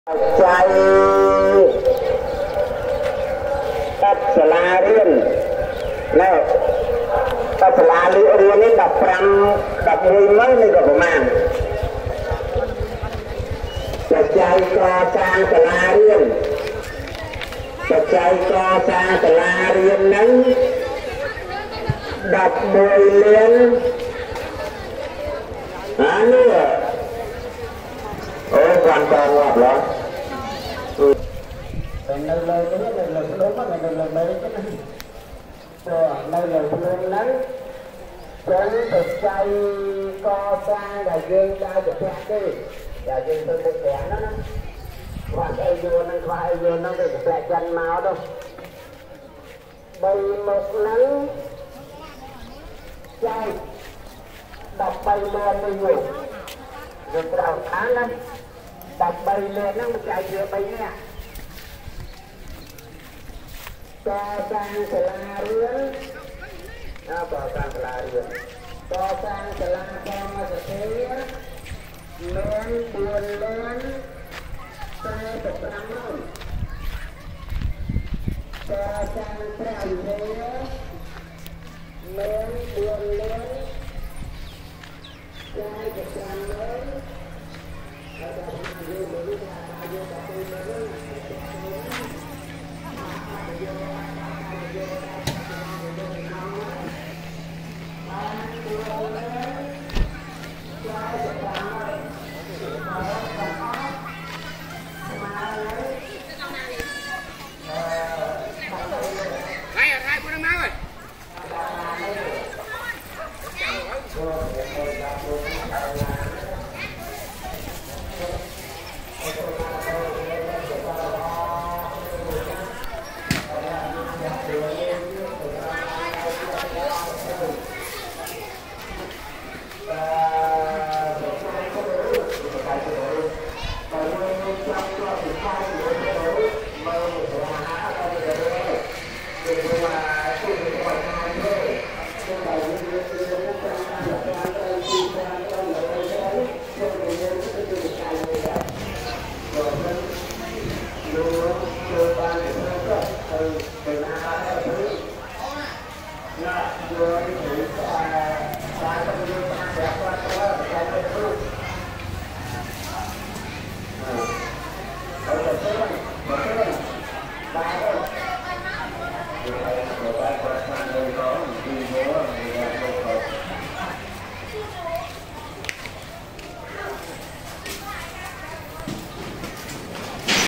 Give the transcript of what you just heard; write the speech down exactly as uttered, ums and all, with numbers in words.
ใจตัดสลาเรียนแล้วตัดสลาเรียนนี่ดับพรำดับมวยมั้งนี่ก็ประมาณปัจจัยก่อสร้างสลาเรียนปัจจัยก่อสร้างสลาเรียนนั้นดับมวยเลี้ยนอันนี้โอ้ความตองหลับเหรอnơi lời cái này là đúng mà này là mấy cái này rồi nơi lời luôn lấy đến thực chay co sang đại dương ra được khác đi đại dương tôi được kẻ nó và cái vô nó khoai vô nó được kẻ chân máu đâu bay một nắng chay đập bay lên đi nhiều rồi đầu tháng đó đập bay lên nó chạy vừa bay nha cho sang sờ la rưỡi, cho sang sờ la rưỡi, cho sang sờ la con mà thế, lên buồn lên, sang tập lắm rồi, cho sang tràn thế, lên buồn lên, sang tập lắm lên, cho sang vui vui là vui là vui lên. Hãy subscribe cho kênh Ghiền Mì Gõ để không bỏ lỡ những video hấp dẫn.